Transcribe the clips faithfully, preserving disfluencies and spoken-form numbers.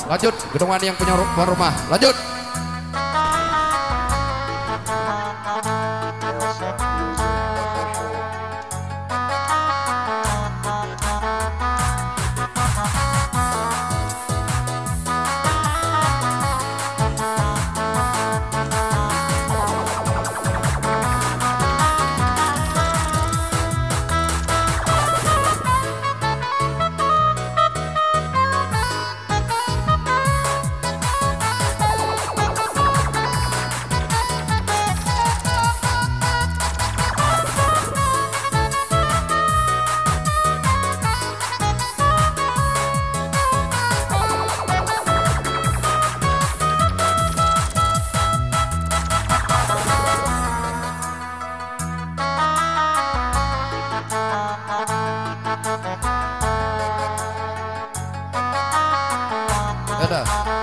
Lanjut, Gedung Wani yang punya tuan rumah. Lanjut. Ada.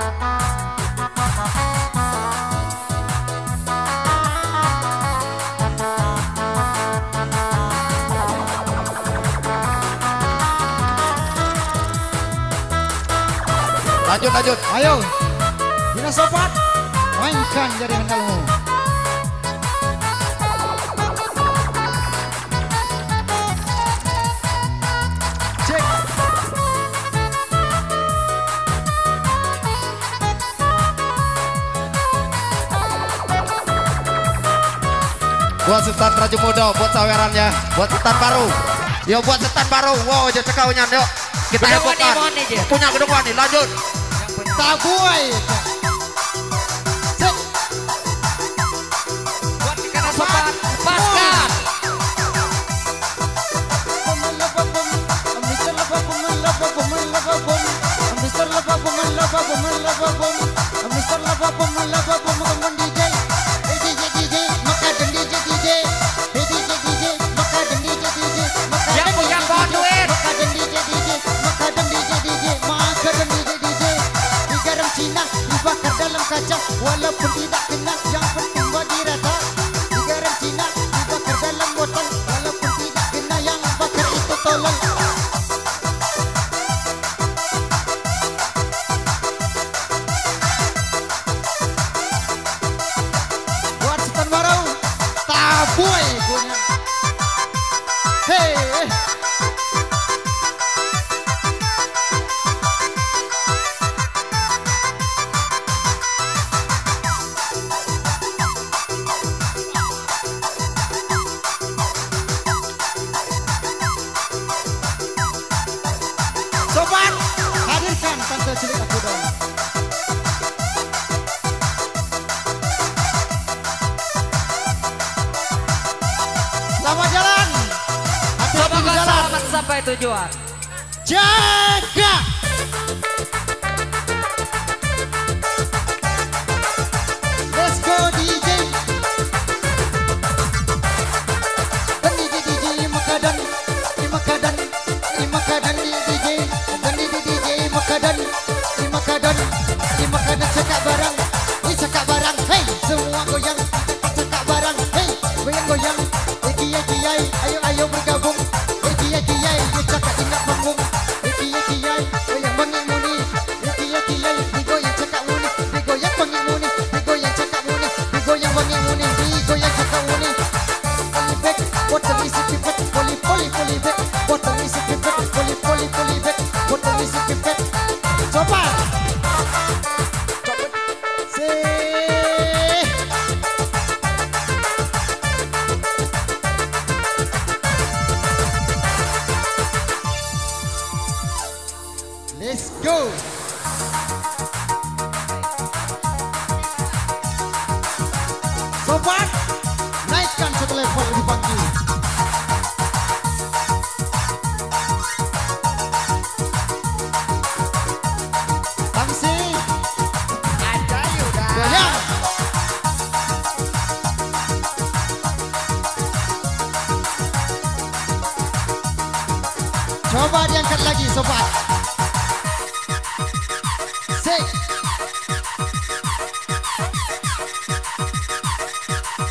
Lanjut, lanjut. Ayo, Bina Sobat, mainkan jari handalmu. Cek. Buat setan Raja Muda, buat sawerannya, buat setan baru. Yo buat setan baru. Wow, aja cekaunya yuk. Kita hebohkan. Punya Gedung Wani, lanjut. Tabuai. Cek. Buat ikan sobat, lepaskan. Yang punya bawa duit. Cina dibakar dalam kaca walaupun tidak kena, yang penting body rata. Garam Cina dibakar dalam botol walaupun tidak kena, yang bakar itu tolong. Buat setan baru tabuai punya. Hey, Sobat, hadirkan tante cilik aku dong. Selamat jalan. Hati-hati di Semoga jalan. selamat sampai tujuan. Jaga. Let's go D J. Dan D J D J Makadan, di Makadan, di Makadan di D J. Dan di D J Makadan, di Makadan, di Makadan cakap barang, di cakap barang. Hey, semua goyang, cakap barang. Hey, goyang-goyang. Eh kiai kiai, ayo ayo bergabung. Eh kiai kiai, dia cakap tinggal panggung. Eh kiai kiai, goyang bangi muni. Eh kiai kiai, digoyang cakap muni, digoyang bangi muni, digoyang cakap muni, digoyang bangi muni, digoyang cakap muni. Polybag, botol isi pipet, poli poli polybag, botol isi pipet, poli poli polybag, botol isi pipet. Coba. Say. Let's go. Sobat, naikkan satu level lebih pagi. Tamsi, Ada juga. goyang. Coba diangkat lagi, sobat. Say.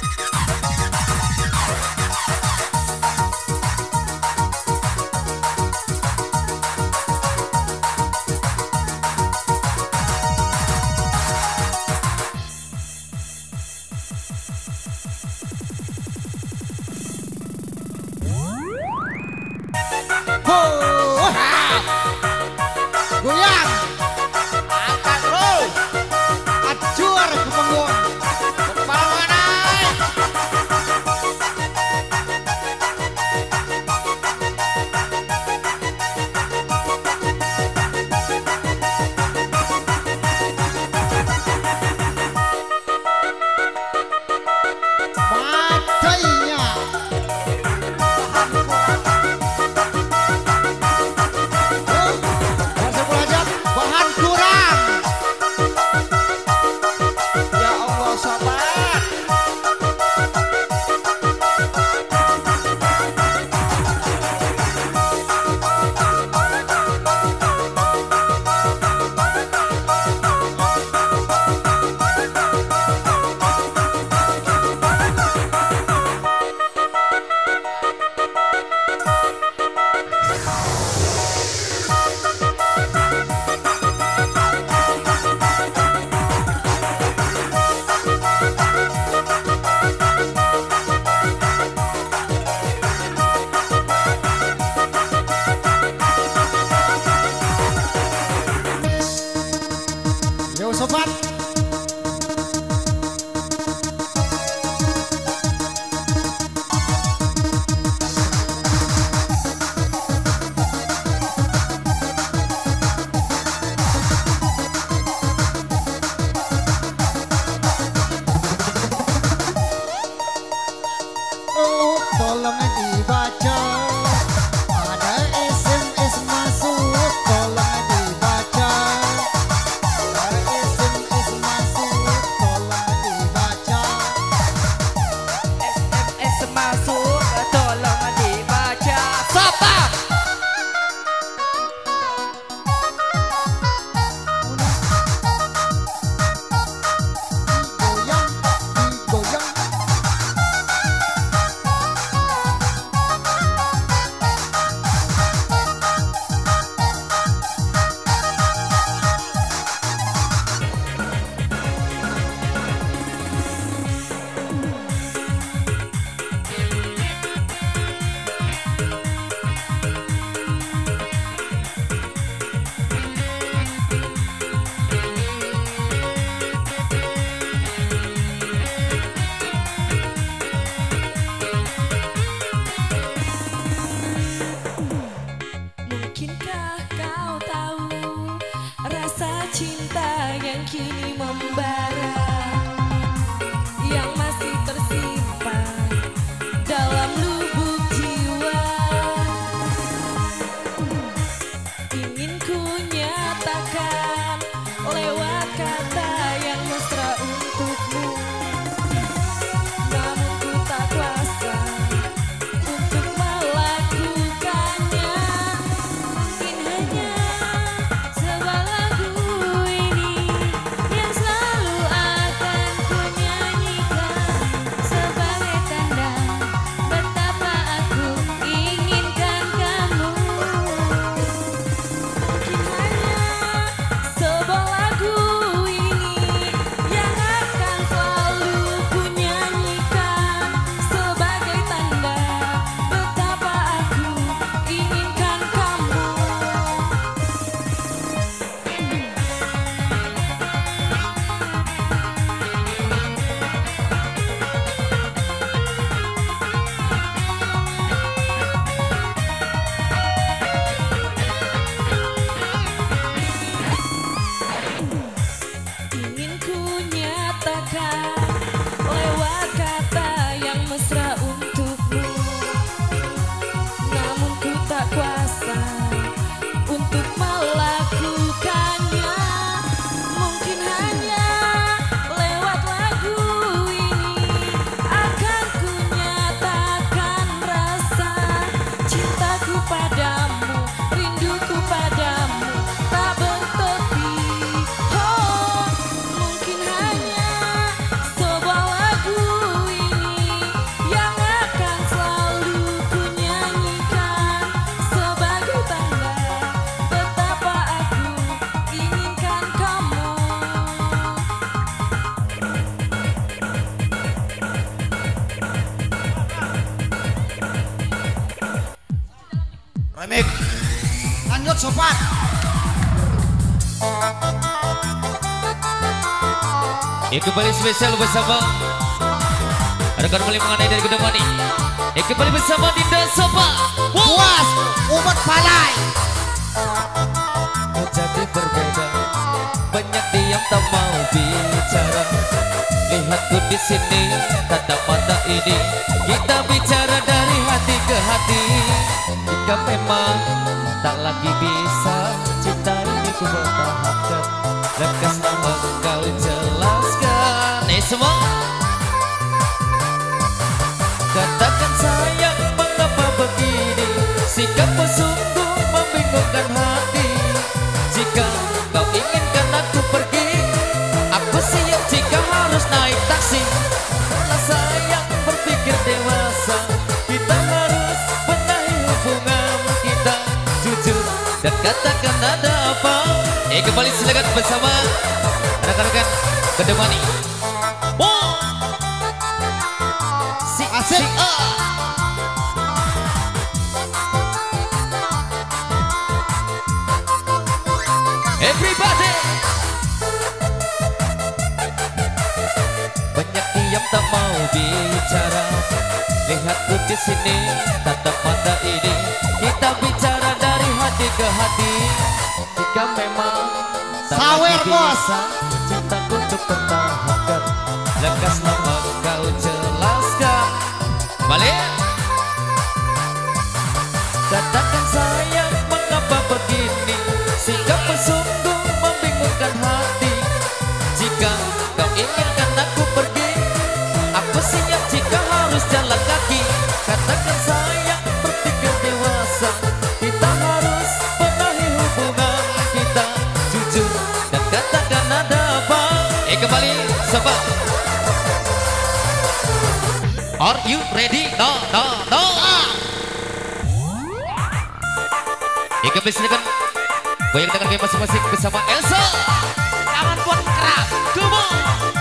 cinta yang kini membara, yang masih tersimpan dalam lubuk jiwa. Ingin ku nyatakan lewat kata yang mesra untukmu, namun ku tak kuasa untuk melakukannya. Mungkin hanya sebuah lagu ini yang selalu akan ku nyanyikan sebagai tanda betapa aku inginkan kamu. Mungkin hanya sebuah lagu ini yang akan selalu ku nyanyikan sebagai tanda betapa aku inginkan kamu. Ingin ku nyatakan lewat kata yang mesra untukmu, namun ku tak kuasa untuk melakukannya. Mungkin hanya lewat lagu ini akan ku nyatakan rasa cintaku padamu, rinduku padamu tak bertepi. Oh, mungkin hanya sebuah lagu ini yang akan selalu ku nyanyikan sebagai tanda betapa aku inginkan kamu. Remik. Lanjut sobat. Ya kembali spesial bersama rekan kembali mengenai dari Gedung Mani. Ya kembali bersama Dinda Soba. Puas umat palai. Jadi berbeda, banyak diam tak mau bicara. Lihatku di sini, tatap mata ini, kita bicara dari hati ke hati. Jika memang tak lagi bisa, cinta ini ku pertahankan. Lekaslah engkau jelaskan. Eh semua, katakan sayang, mengapa begini? Sikapmu sungguh membingungkan hati. Jika kau inginkan aku pergi, aku siap jika harus naik taksi. Karena sayang berpikir dewasa, kita harus benahi hubungan kita. Jujur dan katakan ada apa. Eh kembali silakan bersama rekan-rekan Gedung Mani. Wow. Si Asik. si ah. Everybody. Banyak diam tak mau bicara. Lihatku di sini, tatap mata ini, kita bicara dari hati ke hati. Jika memang tak Sawer, lagi bos. bisa, cintaku untuk pertahankan. Lekaslah engkau jelaskan. Balik. Katakan sayang, mengapa begini? Sikapmu sungguh membingungkan hati. Jika kau inginkan aku pergi, aku siap jika harus jalan kaki. Katakan sayang, berpikir dewasa, kita harus benahi hubungan kita. Jujur dan katakan ada apa. Eh kembali sobat. Are you ready? No, no, no. Eh kembali silakan. Goyang dengan game masing-masing bersama Elsa. Tangan buat keras. Come on.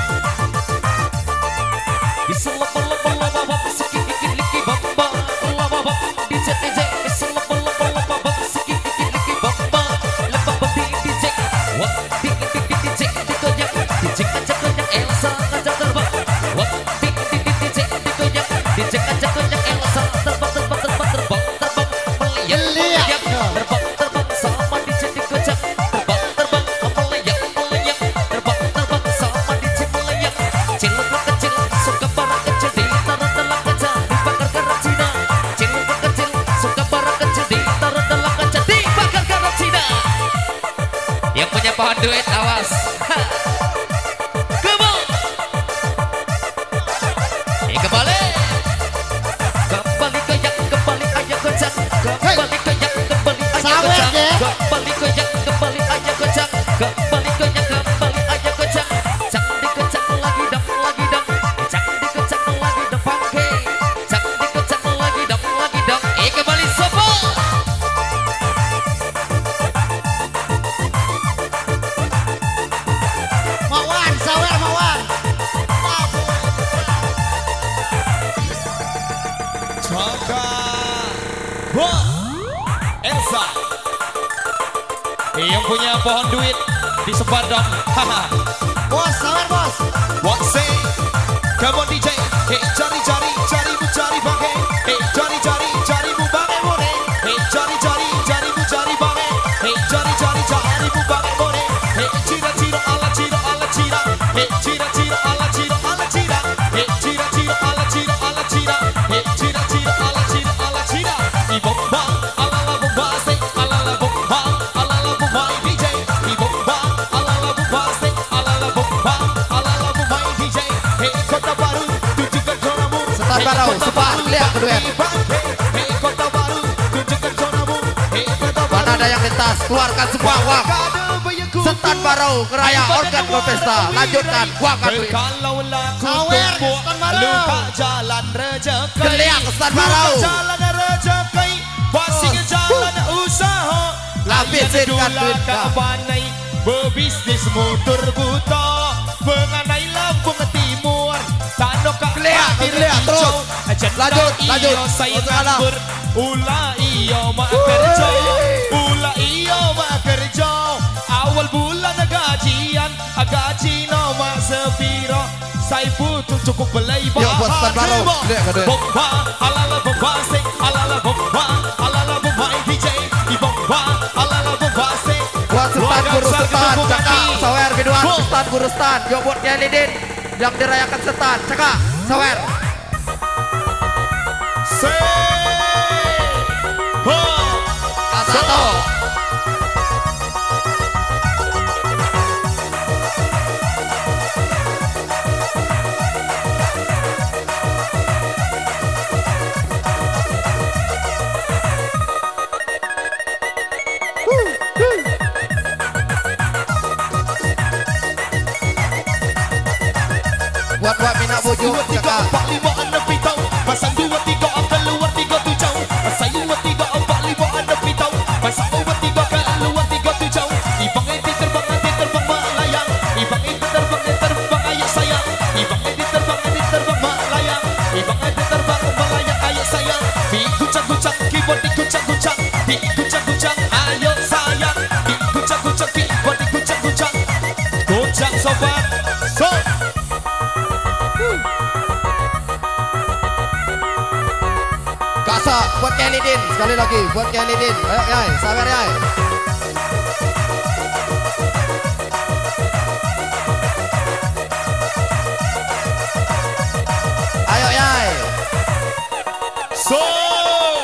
Bisa lapa-lapa-lapa sikit-sikit-liki bamba. Lapa-lapa D J D J. Bisa lapa-lapa-lapa sikit-sikit-liki bamba. Lapa-lapa D J. Wah, D J dikoyak. D J ajak-ajak Elsa ngajak terbang. Wah, D J dikoyak. D J ajak-ajak Elsa terbang terbang terbang terbang terbang melihat. Lihat. Terbang terbang sama D J dikocak. Terbang terbang melayang pohon duit awas. Kembali. Eh, kembali. Kembali koyak, kembali ayo kocak. Kembali koyak, kembali ayo Sawer, kocak. ya. Kembali koyak, kembali ayo kocak. Kembali koyak, kembali ayo kocak. Cak dikocak lagi dong, lagi dong. Cak dikocak lagi dong, pangke. Cak dikocak lagi dong, lagi dong. Eh, kembali sopo. Mawan, sawer mawan. Jaka Wah Elsa yang punya pohon duit disebar dong. Haha. Bos, sawer bos. What say? Come on D J. Hey cari cari cari bu cari bangke. Hey cari cari cari bu bangke more. Hey cari cari cari bu cari bangke. Hey cari cari cari bu bangke more. Hey cira cira ala cira ala cira. Hey cira cira ala cira ala cira. Hey cira cira ala cira ala cira. Hey cira cira ala cira ala cira. Ibomba ala la bomba say ala la bomba ala la bomba D J. Ibomba ala la bomba say ala la bomba ala la bomba D J. Hey kota baru tunjukkan zonamu. Setan baru, sepat, lihat kedua. Hey kota baru tunjukkan zonamu. Hey kota baru. Mana ada yang lintas, keluarkan semua uang. Setan baru, keraya organ pesta. Lanjutkan, buangkan duit. Kalau laku Sawer, tumpuk, setan baru. luka jalan rezeki. Geliang, setan baru. Luka jalan rezeki, pasing jalan usaha. Lapisin kan duit ke kau. panai, berbisnis motor buta. Mengenai Lampung Timur, tandok ke Geliang, geliang, terus. Lanjut, lanjut. Saya Untuk anak. ber, ula iyo mak kerja, ula iyo mak kerja. Awal bulan gajian, gaji no mak sepiro. Saya butuh cukup beli Yuk, buat setan baru. bahan. Lihat kedua. Bomba, alala bomba sing, alala bomba, alala bomba D J, di bomba, alala bomba sing. Buat setan guru setan, cakap, sawer kedua, Boom. setan guru setan. Yuk buat Nyalidin yang dirayakan setan, cakap, sawer. Say, ho, Satu. Buat buat minat bujuk, dua tiga cakap. empat lima enam pitau, pasang dua tiga keluar tiga tujuh, pasang dua tiga empat lima enam pitau, pasang dua tiga keluar tiga tujuh. Ibang itu terbang nanti terbang melayang, ibang itu terbang nanti terbang ayah sayang, ibang itu terbang nanti terbang melayang, ibang itu terbang melayang ayah sayang. Di guncang guncang keyboard di guncang guncang, di guncang guncang ayo sayang, di guncang guncang keyboard di guncang guncang, guncang sobat, so. Kasa buat Nyalidin sekali lagi, buat Nyalidin. Ayo Yai, sawer Yai. Ayo Yai. Soy.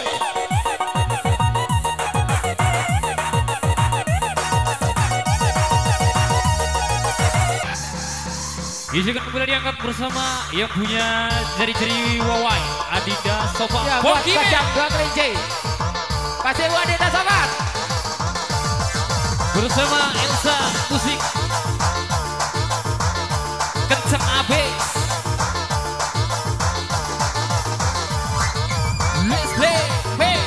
Izinkan kembali diangkat bersama yang punya jari-jari Wawai Adidas Sofa. Ya, buat Bokime. kacang dua kelinci. Kasih buat Dita Sobat. Bersama Elsa Musik Kencang abis. Let's play, hey.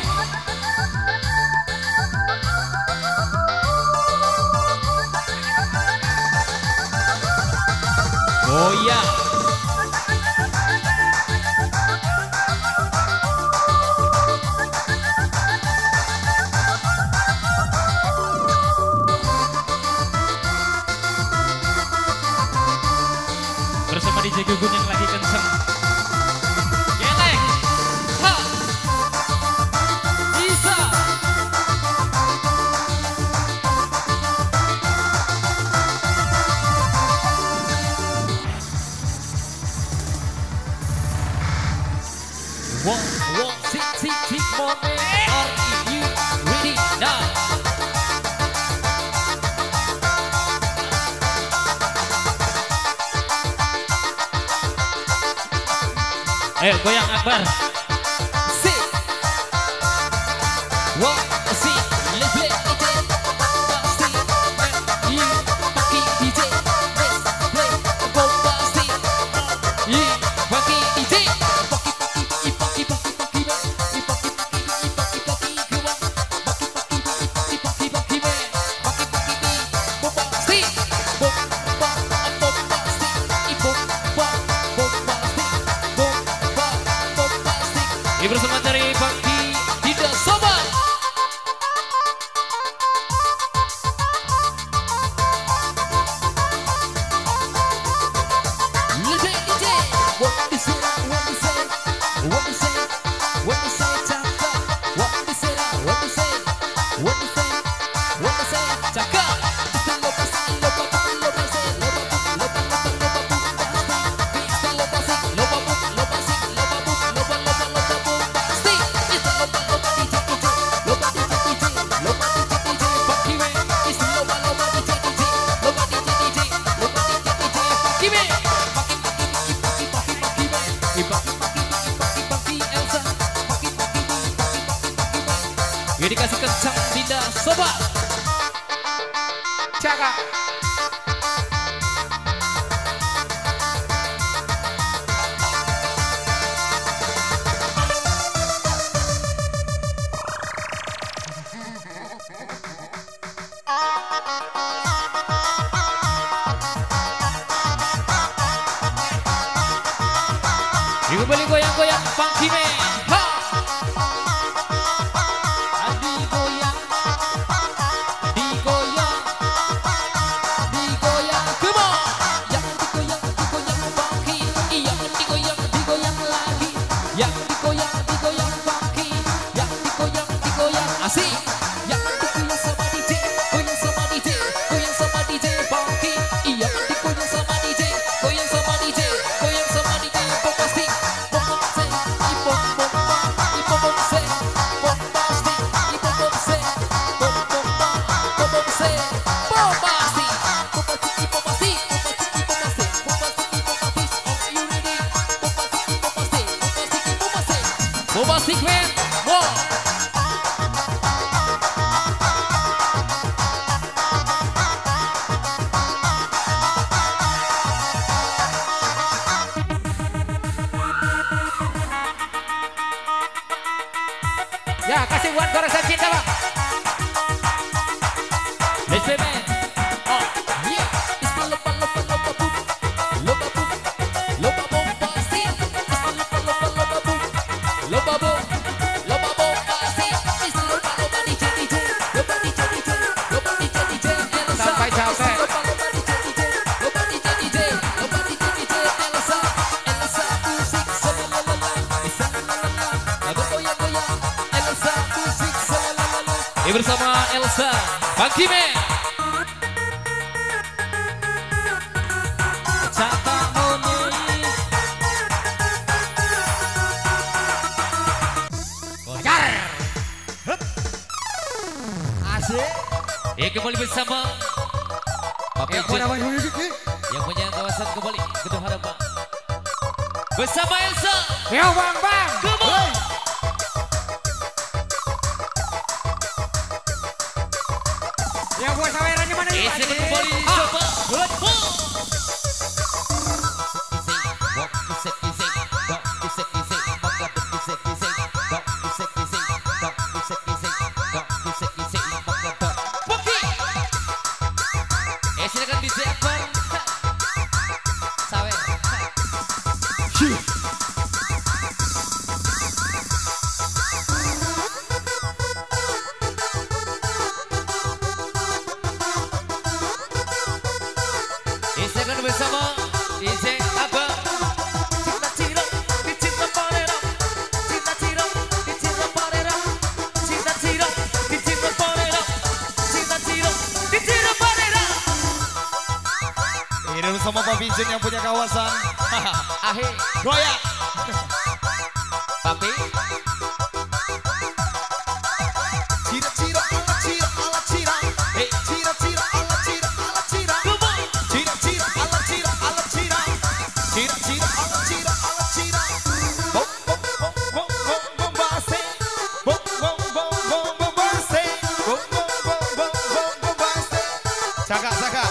Oh ya. Bersama D J Gugun yang lagi kenceng. Geleng. Ha. Bisa. One, one, tick, tick, tick, moment. Are you ready now? Ayo goyang Akbar. Si. Wah, si. Let's play D J. Si. Yi. Paki D J. Let's play. Bombasti. Yi. Paki D J. Paki paki paki paki paki me. Yi paki paki paki paki gua. Paki paki paki paki me. Paki paki bombasti. Bomba bombasti. I bomba bombasti. Bomba bombasti. Ini bersama dari Bangki Tidak sobat. Let's play D J. What is it? What is it? What is it? What is it? Cakap. What is it? What is it? What is it? What is it? Cakap. Loba pasti, loba pasti, loba pasti, loba pasti, loba pasti, loba pasti, loba pasti, loba pasti, loba pasti, loba pasti, loba loba loba loba pasti. It's loba loba D J D J, loba D J D J, loba D J D J, Paki me. It's loba loba D J D J, loba D J D J, loba D J D J, Paki me. Paki paki paki paki paki paki me. Paki paki paki paki paki Elsa. Paki paki paki paki paki me. Ini dikasih kencang tidak sobat. Cakap. Ini kembali goyang-goyang Bangki me. Ha. Digoyang, digoyang, digoyang, come on. Yang digoyang, digoyang Bangki, yang digoyang, digoyang lagi, yang digoyang, digoyang Bangki, yang digoyang, digoyang asik, yang digoyang sama D J, goyang sama D J, goyang sama D J Bangki, yang digoyang sama D J, goyang sama D J, goyang sama D J bombasti, bombasti, ibom bomba, ibom bomse, bombasti, ibom bomse, bom bomba, bom bomse, bombasti, bombasti, bombasti, bombasti, bombasti, bombasti, bombasti, are you ready? Bombasti, bombasti, bombasti, bombasti, Bombastic man. Wow. Ya, kasih buat goresan cinta, Bang. Let's play man. oh yeah, it's the loba loba loba boom, loba boom, loba bombasti, it's the loba loba loba boom, loba boom, loba bombasti, it's the loba loba D J D J, loba D J D J, loba D J D J, Elsa, Sampai capek. loba loba D J D J, loba D J D J, loba D J D J, Elsa, Elsa musik selalalala, selalalala, goyang goyang, Elsa musik selalalala. Ini bersama Elsa Bangki me. Cakap moni. Asik. Ya kembali bersama Papi Yang mana Jen, main musik ni? yang punya kawasan kembali Gedung Harapan bersama Elsa. Yo, Bang, Bang. Come on. Yang buat sawerannya mana nih, Pak Isi Haji? kembali Ah. coba. Buat bom. Bangki. Eh silakan D J Akbar. Sawer. Silakan bersama D J Akbar. Cinta Ciro, dicinta Panera. Cinta Ciro, dicinta Panera. Cinta Ciro, dicinta Panera. Cinta Ciro, dicinta Panera. Ini bersama Papi Jen yang punya kawasan. Ahe, Goyak. Papi. Cira cira ala cira ala cira. Hey, Cira cira ala cira ala cira. come on. Cira cira ala cira ala cira. Cira cira ala cira ala cira. Saka, saka.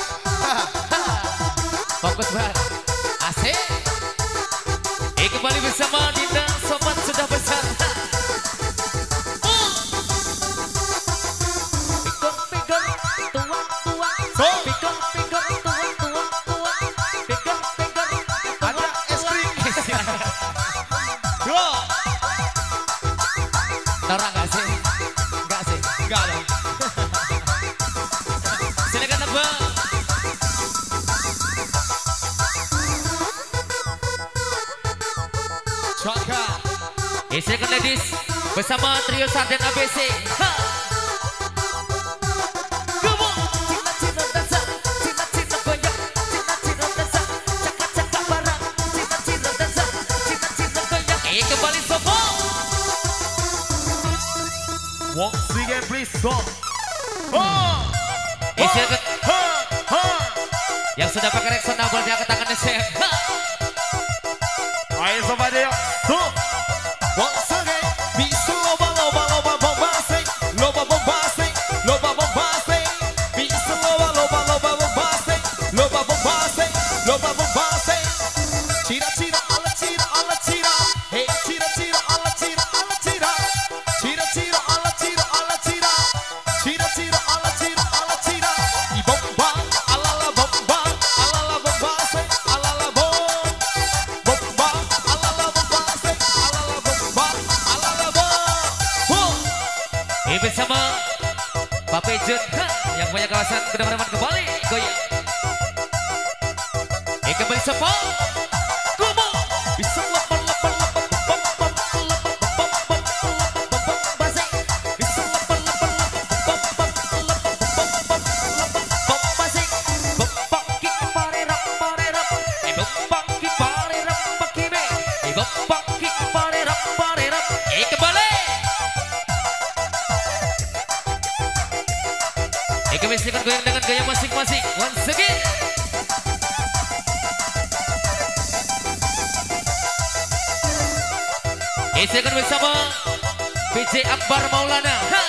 Fokus banget. Asik. Eh kembali bersama Dinda Sobat sudah besar. Pikun pikun tua tua. Pikun pikun tua tua tua. Pikun pikun. Ada es krim. Dua. Norak gak sih? Enggak sih. Enggak dong. Silakan Abang. Saka. Eh silakan ladies bersama trio Sarden A B C. Ha. Come on. Cina cina dansa, cina cina goyang, cina cina dansa, cakap cakap barang, cina cina dansa, cina cina goyang. Eh kembali semua. Once again please go. Eh silakan Ha, ha. yang sudah pakai Rexona double diangkat tangannya saya. Ha. Ayo sobat yuk. Tuh. Once again. Bisa loba loba loba bombastic, loba bombastic, loba bombastic. Bisa loba loba loba bombastic, loba bombastic, loba bombastic. Cira cira ala cira ala cira, hey cira cira ala cira ala cira, cira cira ala cira ala cira, cira cira ala cira ala cira. Di bomba, ala la bomba, ala la bombastic, ala la bom, bomba, ala la bombastic, ala la bomba, ala la bom. Huh. Eh bersama Pak Pejun yang punya kawasan Kedeman kembali goyang. Eh kembali semua. Kumo bisa lepan lepan lepan lepan lepan lepan lepan lepan basi. Bisa lepan lepan lepan lepan lepan lepan lepan basi. Bempang ki pare rap pare rap. Eh bempang ki pare rap pakibe. Eh bempang ki pare rap pare rap. Eh kembali. Eh kembali silakan goyang dengan gaya masing-masing. Once again. Eh silakan bersama P J Akbar Maulana. Ha.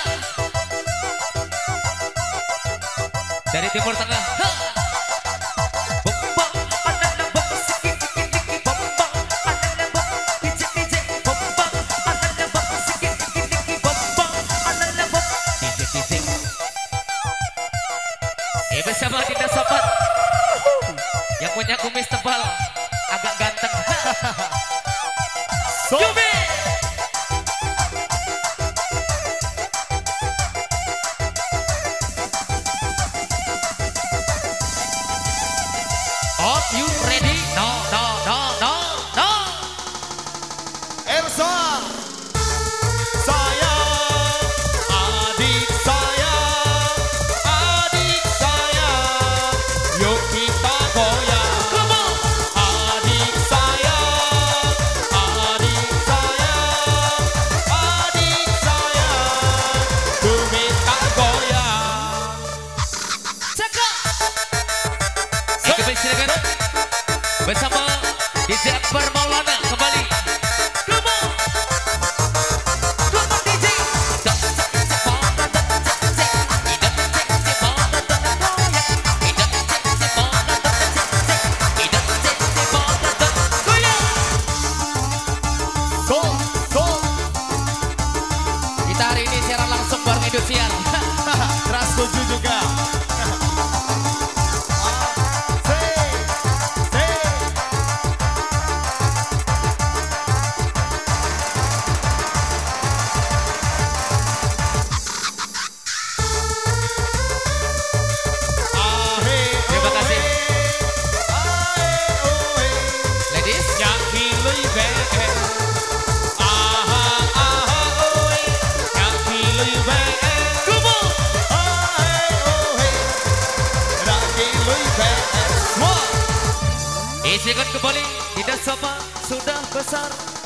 Dari Timur Tengah. Ha. Bombang, ananda bom, sikit sikit sikit bombang, ananda bom, pijik pijik bombang, ananda bom, sikit sikit sikit bombang, ananda bom, pijik pijik. Eh bersama Dinda Sobat yang punya kumis tebal, agak ganteng. So. Yumi. Are you ready? No, no, no, no, no. Elsa. Saya. Adik saya. Adik saya. Yuk kita goyang. Come on. Adik saya. Adik saya. Adik saya. Ku minta goyang. Cakap. Eh kembali silakan bersama D J Akbar Maulana kembali. Come on. Come on D J. So, so. Kita hari ini siaran langsung bareng Indosiar. Keras setuju juga. Say, say. Ahe, Terima kasih. ahe, ohe. Ladies. Nyaki lui beke. Aha, aha, ohe. Nyaki lui beke. Come on. Ahe, ohe. Nyaki lui beke. Wah. Isikan kembali Dinda Sobat sudah besar.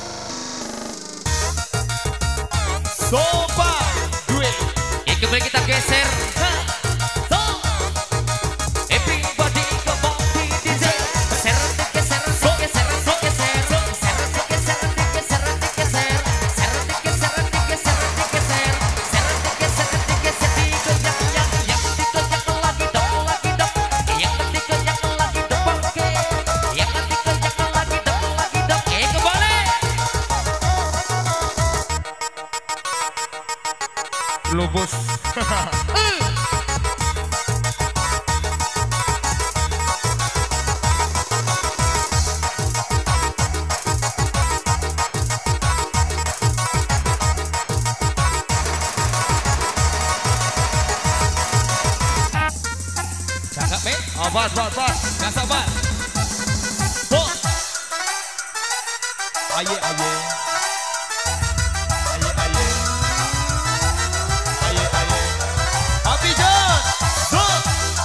Soba gue. Eh kembali kita geser. Ha. So. Everybody come on D J. Geser, geser, geser, geser, geser, geser, geser, geser, geser, geser, geser, geser, geser, Cakap me. Oh, bos, bos, bos. Gak sabar. Bos. Aye, aye. Aye, aye. Aye, aye. Api John. Bos.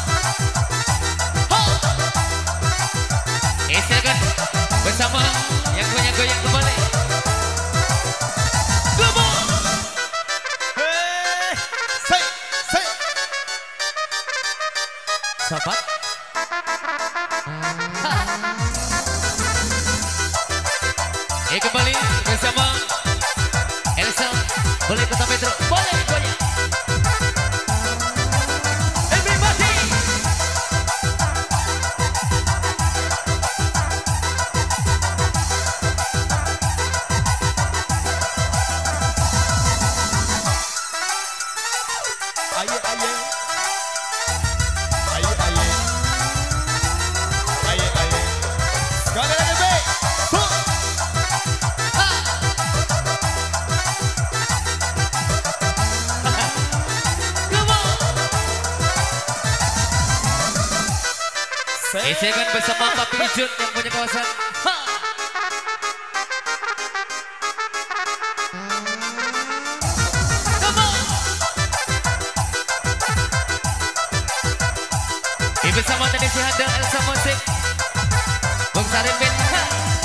Eh, silakan bersama yang goyang-goyang kembali. Come on. Hey. Say, say. Sahabat. Eh, kembali bersama Elsa. Boleh kota Metro. Boleh goyang. Everybody. Aye, aye. Aye, aye. Aye, aye. Sekali lagi, Be. Huh. Come on. Say. Eh, saya akan bersama Papi Jun yang punya kawasan. Ha. Come on. Eh, bersama tadi si Hada Elsa Musik. Bung Sarim Ben. Ha.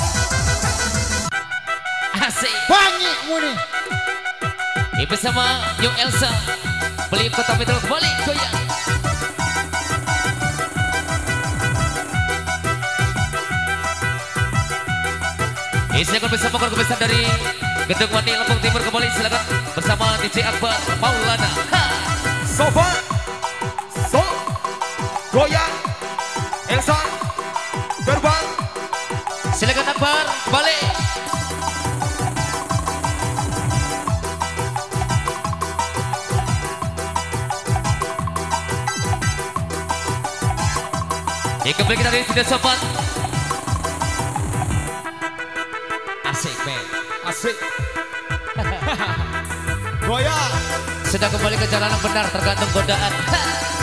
Asik. Banyak muni. Eh, bersama Yung Elsa. Beli kota Metro kembali goyang. Eh, silakan bersama keluarga besar dari Gedung Wani Lampung Timur kembali silakan bersama D J Akbar Maulana. Ha. Sofa. So. Goyang. Elsa. Terbang. Silakan Akbar kembali. Eh, kembali kita dari Sudah Sobat. Asik, men. Asik. Goyang. Sudah kembali ke jalan yang benar tergantung godaan. Ha.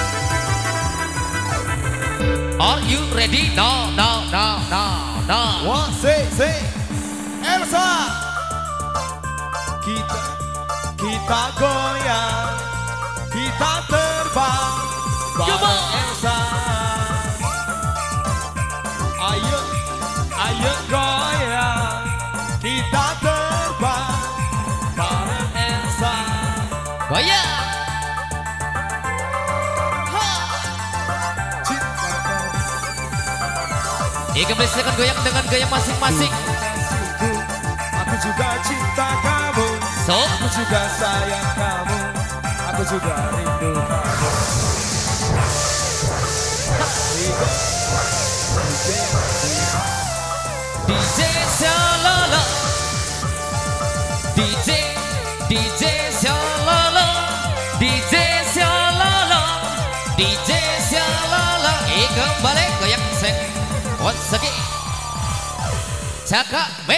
Are you ready? No, no, no, no, no. One, say, say. Elsa. Kita, kita goyang. Kita terbang. Come on. Bareng Elsa. Ayo, ayo goyang. Kita terbang. Bareng Elsa. Goyang. Eh, kembali silakan goyang dengan gaya masing-masing. Aku juga cinta kamu. So, Aku juga sayang kamu. Aku juga rindu kamu. D J Shalala, D J, D J Shalala, D J Shalala, D J Shalala. Eh, kembali goyang set. Once again. Cakap me.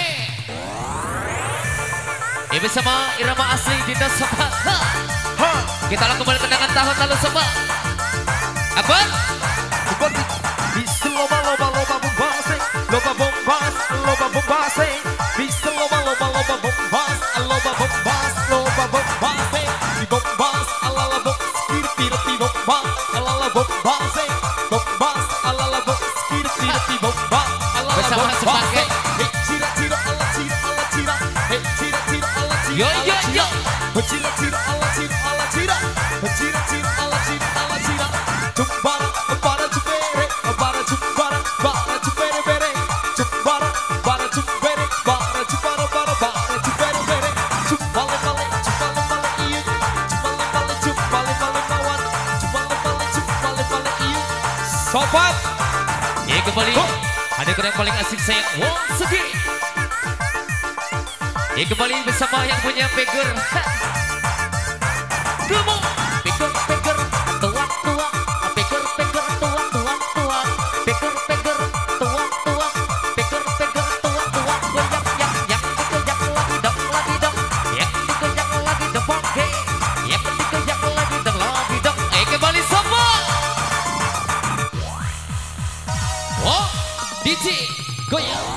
Eh, bersama irama asli Dinda Sobat. Ha. Ha, Kita lakukan kembali kenangan tahun lalu Sobat. Apa? seperti bisa loba loba loba bombastic, loba bombas, loba bombastic. Bisa loba loba loba bombas, loba bombas, loba bombastic. Di bombas, ala la bom, skir tira ti bombas, ala la bombastic. Bombas, ala la bom, skir tira ti bombas, ala la Bersama bombastic. sebagai- Hey, tira tira ala tira ala tira. Hey, tira tira ala tira. Yo, ala yo, tira. yo. Tira tira ala tira ala tira. Tira tira ala tira ala tira. Jumbara, para jubere, para jumbara, para jubere bere. Jumbara, para jubere, para jumbara, para para jubere bere. Jumbale bale, jumbale bale iya. Jumbale bale, jumbale bale mawan. Jumbale bale, jumbale bale iya. Sobat, Eh, kembali. Ada yang paling asik saya. Once again. Eh, kembali bersama yang punya figur. Ha. Come on. Figur. peger peger tuak tuak peger peger tuak tuak tuak peger peger tuak tuak peger peger tuak tuak goyang yang yang dikejar lagi dong lagi dong yang dikejar lagi dong oke yang dikejar lagi dong lagi dong eh kembali semua oh D J goyang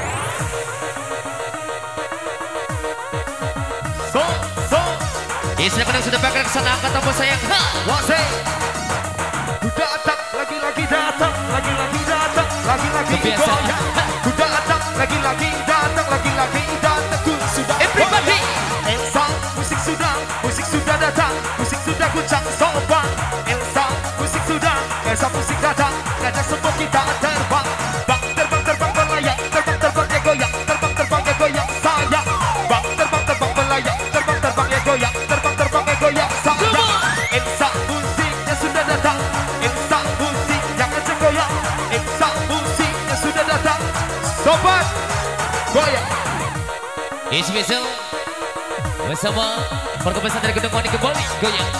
So, so, Isinya kadang sudah pakai kesana angkat tombol sayang. wase. Kuda datang, lagi-lagi datang, lagi-lagi datang, lagi-lagi Kebiasaan. goyang. Kuda datang, lagi-lagi datang, lagi-lagi datang. Ku sudah Everybody. goyang. Elsa, musik sudah, musik sudah datang, musik sudah guncang sobat. Elsa, musik sudah, Elsa musik datang, ngajak semua kita terbang. Bang, terbang, terbang, melayang, terbang, terbang, ya goyang, terbang, terbang, ya goyang, sayang. Bang, terbang, terbang, melayang, terbang, terbang, ya goyang, terbang, terbang, ya goyang, sayang. Elsa musiknya sudah datang, Elsa musik jangan goyang, Elsa musiknya sudah datang, sobat goyang. Is Whistle bersama perkebesaran dari Gedung Wani kembali goyang.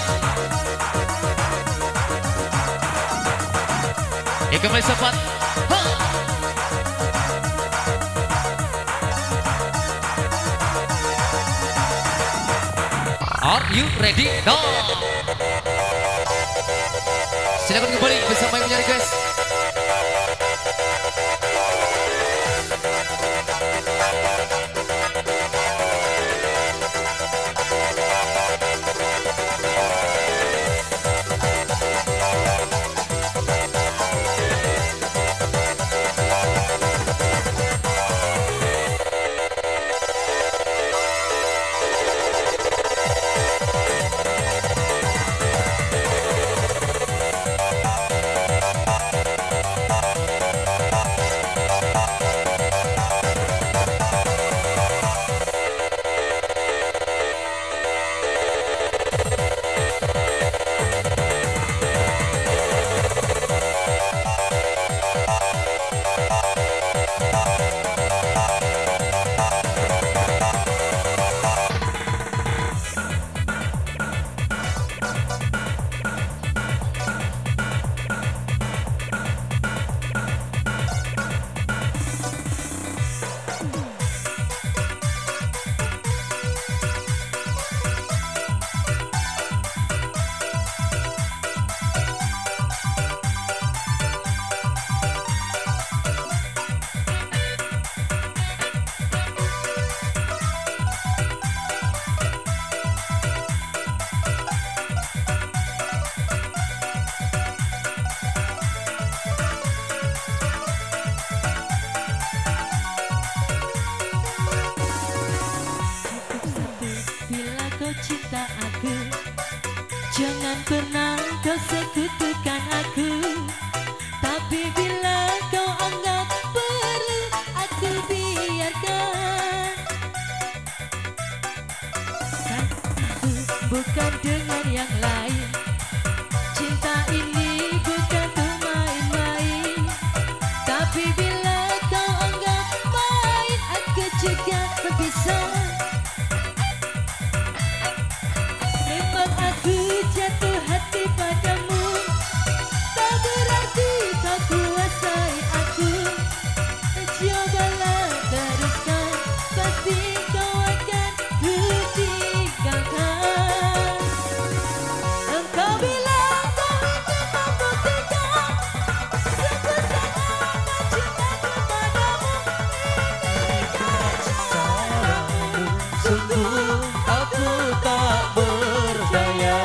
Ya kembali sobat. Ha. Are you ready? No. Silakan kembali bersama yang punya request. Cinta aku, jangan pernah kau sekutukan aku. Tapi bila kau anggap perlu, aku biarkan. Kan aku bukan dengan yang lain. Cinta ini bukan untuk main-main. Tapi bila kau anggap main, aku juga berpisah. Aku jatuh hati padamu, tak berarti kau kuasai aku. Cobalah teruskan, pasti kau akan ku tinggalkan. Engkau bilang kau ingin membuktikan, sungguh sangat cintaku padamu. Inikah caramu, sungguh aku tak berdaya.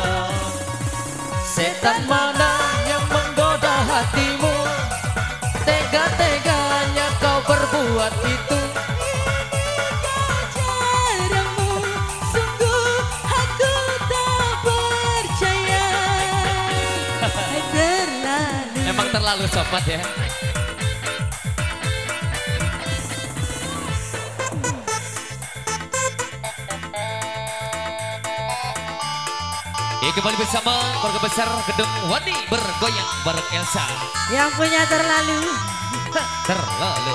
Setan mana yang menggoda hatimu? Tega-teganya kau berbuat itu. Caramu, sungguh aku tak percaya. Terlalu. Emang terlalu sobat ya. Ya kembali bersama keluarga besar Gedung Wani bergoyang bareng Elsa. Yang punya terlalu. Terlalu.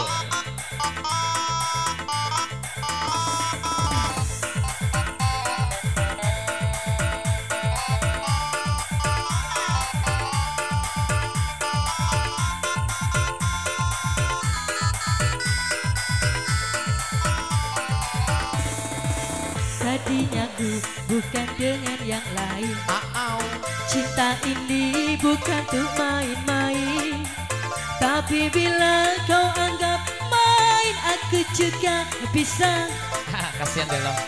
pastinya ku bukan dengan yang lain. Au. Cinta ini bukan untuk main-main, tapi bila kau anggap main, aku juga bisa. Kasihan deh lo.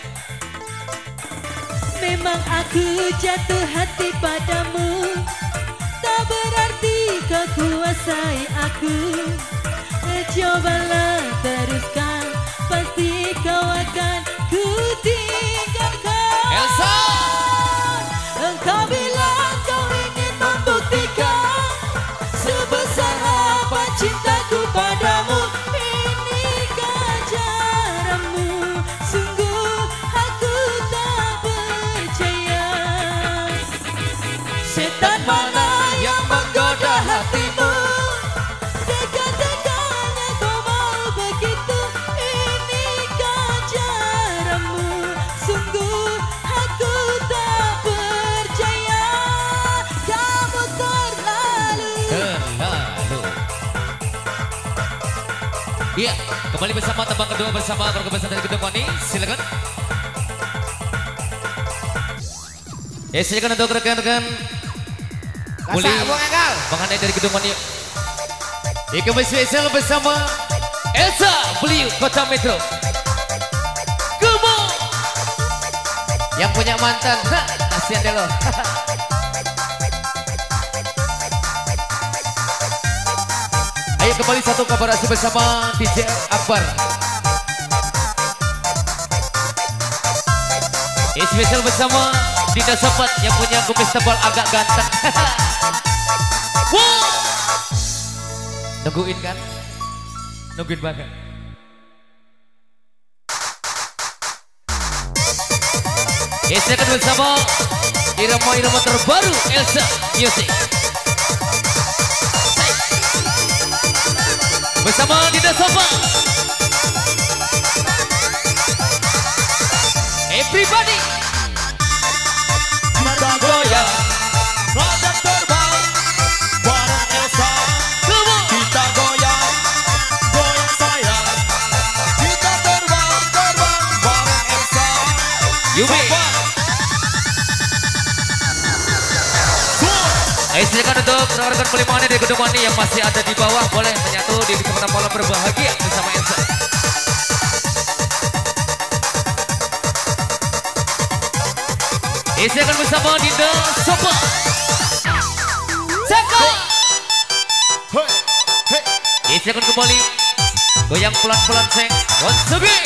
Memang aku jatuh hati padamu, tak berarti kau kuasai aku. Cobalah teruskan, pasti kau akan ku tinggalkan. Elsa, engkau bilang kau ingin membuktikan sebesar apa cintaku padamu. Inikah caramu? Sungguh aku tak percaya. Setan mana yang menggoda hatimu? Dekat-dekatnya kau mau begitu. Inikah caramu? Sungguh aku tak percaya. Kamu terlalu terlalu. Iya, kembali bersama tembang kedua bersama keluarga dari Gedung Wani. Silakan. Ya, silakan untuk rekan-rekan. Muli, Bang Andai dari Gedung Wani. Ya, kembali spesial bersama Elsa Beliau Kota Metro. Come on. Yang punya mantan, ha, kasihan deh lo. Ayo kembali satu kolaborasi bersama D J Akbar. Ini spesial bersama Dinda Sobat yang punya kumis tebal agak ganteng. Wow. Nungguin kan? Nungguin banget. Ini silakan bersama irama-irama terbaru Elsa Music. Bersama Dinda Sobat. Everybody. Kita goyang, roda terbang, bareng Elsa. Kita goyang, goyang sayang. Kita terbang, terbang, bareng Elsa. Yubi. Ayo silakan untuk rekan-rekan Pelimani dari Gedung Wani yang masih ada di bawah boleh menyatu di kesempatan malam berbahagia bersama Elsa. Ayo silakan bersama Dinda Sobat. Seko. Hey, hey. Ayo silakan kembali goyang pelan-pelan seng. Once again.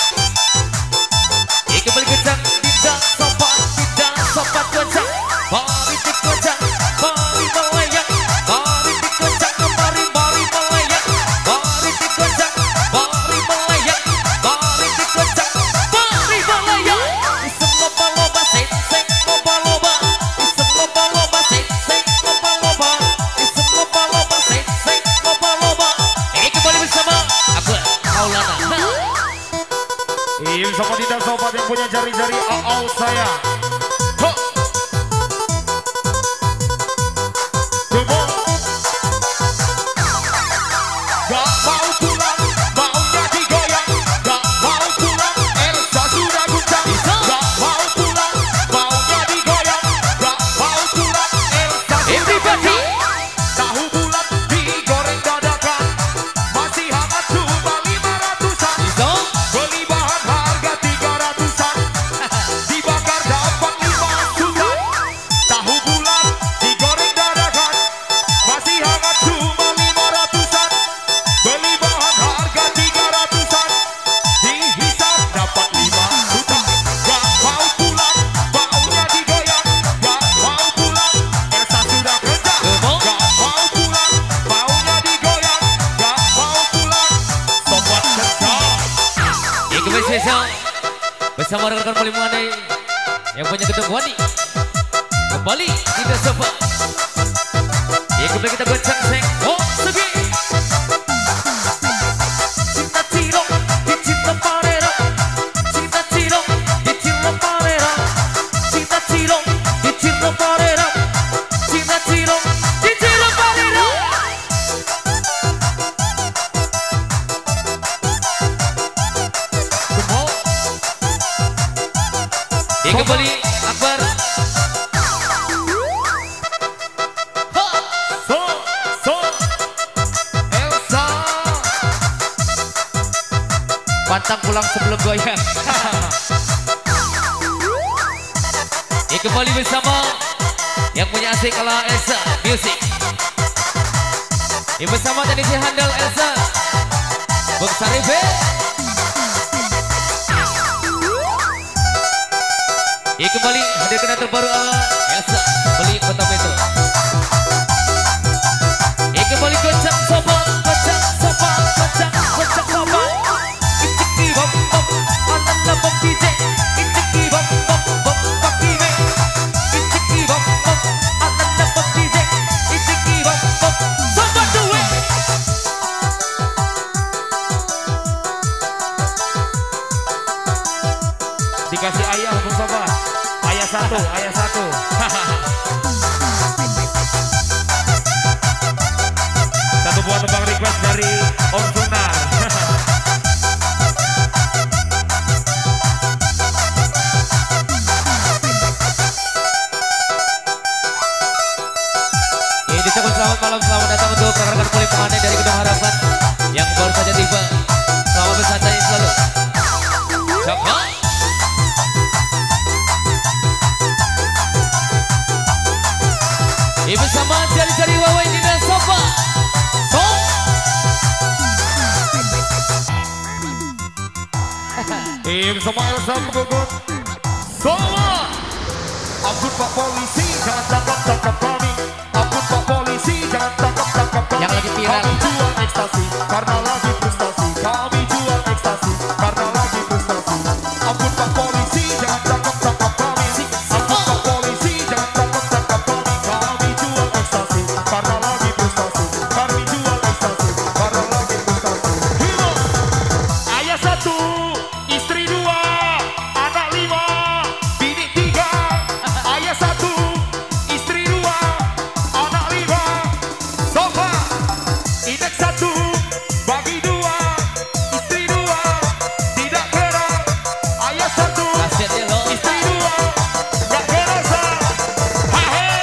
Ayo kembali kencang Dinda Sobat, Dinda Sobat kencang. Mari dikencang, mari melayang, mari dikencang, mari mari melayang, mari dikencang, mari melayang, mari dikencang, mari melayang. Iseng loba-loba, seng seng loba-loba, iseng loba-loba, seng seng loba-loba, iseng loba-loba, seng seng loba-loba. Eh kembali bersama aku Maulana. Iya sama Dinda Sobat yang punya jari-jari au saya. Ho. Gak mau pulang, maunya digoyang. Gak mau pulang, Elsa sudah guncang. Gak mau pulang, maunya digoyang. Gak mau pulang, Elsa sudah guncang. Tahu bulat digoreng dadakan, masih hangat cuma lima ratusan. Beli bahan harga tiga ratusan, dibakar dapat lima juta. Tahu bulat digoreng dadakan, masih hangat cuma lima ratusan. Beli bahan harga tiga ratusan, dihisap dapat lima juta. Gak mau pulang, maunya digoyang. Gak mau pulang, Elsa sudah kerja. Gak mau pulang, maunya digoyang. Gak mau pulang, sobat kerja. Ya kembali spesial bersama rekan-rekan Pelimani yang punya Gedung Wani. Kembali Dinda Sobat. Ya kembali kita goncang seng. Oh segi. Cinta cilok, dicinta parera. Cinta cilok, dicinta parera. Cinta cilok, dicinta parera. Cinta cilok, dicinta parera. Come on. pantang pulang sebelum goyang. Ya kembali bersama yang punya asik adalah Elsa Music. Ya bersama teknisi handal Elsa Bung Sarife. Ya kembali hadirkan terbaru ala Elsa beli Kota Metro. Ya kembali kocak soba, kocak soba, kocak kocak soba. Iciki bom bom, anak labang D J. Iciki bom bom bom, pakai me. Iciki bom bom, anak labang D J. Iciki bom bom, soba duwe. Dikasih ayah untuk sobat. Ayah satu, ayah satu. Satu buah tembang request dari Om Sunar. Ini disebut selamat malam, selamat datang untuk rekan-rekan kulit pengantin dari Gedung Harapan yang baru saja tiba. Selamat bersantai selalu. Coba. Ini bersama jari-jari Wawai Nina Sofa. So. Ini bersama Elsa Kebugut. Semua. Ampun Pak Polisi, jangan tangkap-tangkap kami. Ampun Pak Polisi, jangan tangkap-tangkap kami. Yang lagi viral. Kami jual ekstasi karena lagi frustasi. Kami jual ekstasi karena lagi frustasi. Ampun Pak Polisi, jangan tangkap-tangkap kami. Ampun Pak Polisi, jangan tangkap-tangkap kami. Kami jual ekstasi karena lagi frustasi. Kami jual ekstasi karena lagi frustasi. Himo, ayah satu, istri dua, anak lima, bini tiga. Ayah satu, istri dua, anak lima. Sofa, indeks satu, bagi dua, istri dua, tidak kira. Ayah satu, Kasetnya lo. istri dua, gak kerasa. Hahe.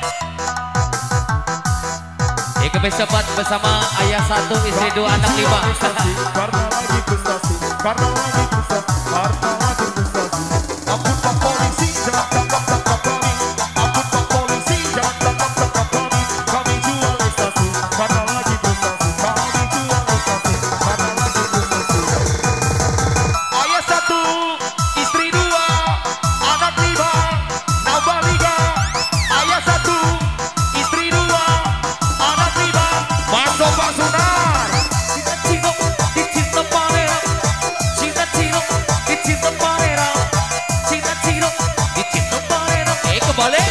Ya kebesapat bersama ayah satu, istri dua, anak lima. Karena lagi frustasi, karena lagi frustasi, karena lagi frustasi. Ampun Pak Polisi, jangan tangkap-tangkap kami. Ampun Pak Polisi, jangan tangkap-tangkap kami. Kami jual ekstasi, karena lagi frustasi. Kami jual ekstasi, karena lagi frustasi. Ayah satu, istri dua, anak lima, nambah liga. Ayah satu, istri dua, anak lima. Masuk Pak Sunar. Cinta-cinta, dicinta panera. Cinta-cinta, dicinta panera. Cinta-cinta, dicinta panera. Eh kembali.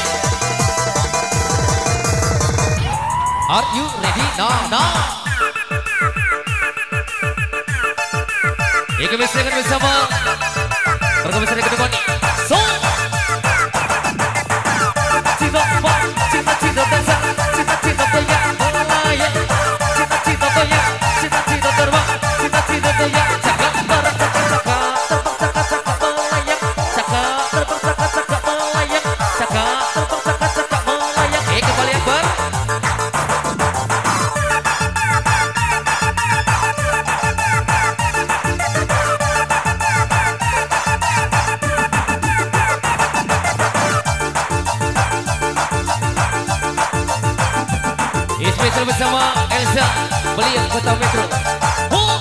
Are you ready? No, no. Ya kebesaran bersama perkebesaran kedua nih. So. Cinta, cinta-cinta dasar, cinta-cinta goyang, melayang. Cinta-cinta goyang, cinta-cinta terbang, cinta-cinta goyang. Cakap terbang, cakap, cakap, terbang, cakap, cakap, melayang. Cakap terbang, cakap, cakap, melayang. Cakap terbang, cakap, cakap, melayang. Eh kembali Akbar. Ini spesial bersama Elsa Beliau Kota Metro. Oh.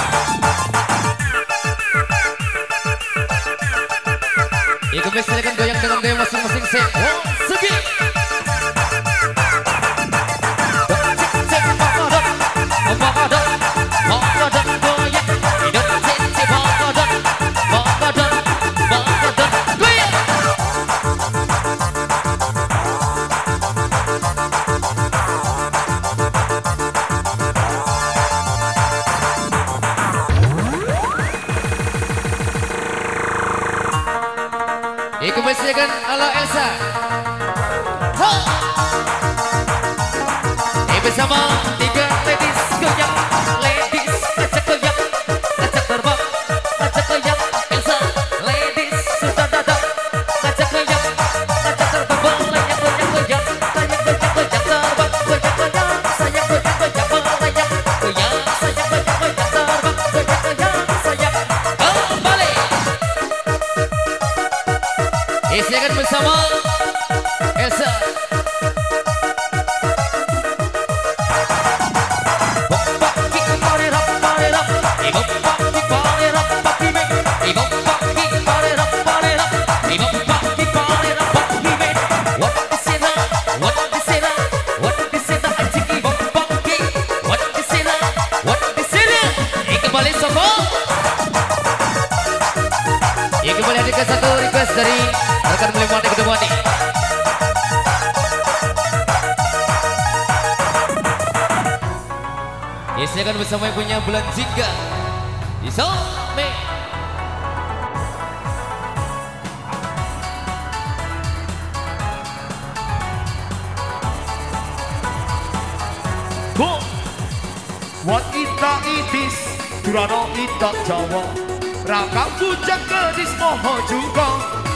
Ya kebesaran goyang dengan gaya masing-masing set. Oh, segi. Ya kebesaran ala Elsa. Ho. Eh bersama tiga ladies goyang, ladies acak goyang, acak terbang, acak goyang. Elsa, ladies sudah datang, acak goyang, acak terbang, melayang goyang goyang, sayang goyang goyang terbang, goyang goyang, sayang goyang goyang melayang, goyang sayang goyang goyang terbang, goyang goyang sayang. Biasanya kan bersama yang punya bulan jingga. Isome. Go. What ita itis, Durano ita Jawa, Raka bujang gadis moho juga.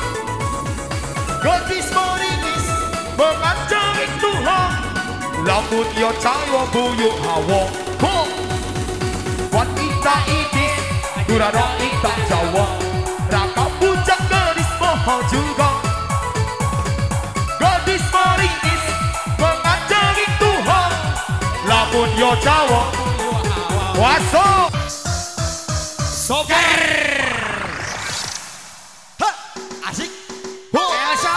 Gadis moringis, menganjari Tuhan, lamun yo cayo buyuk hawa. Go. What ita itis, Durano ita Jawa, Raka bujang gadis moho juga. Gadis moringis, menganjari Tuhan, lamun yo Jawa. Wasok Sober. Ha, asik. Ho. Elsa.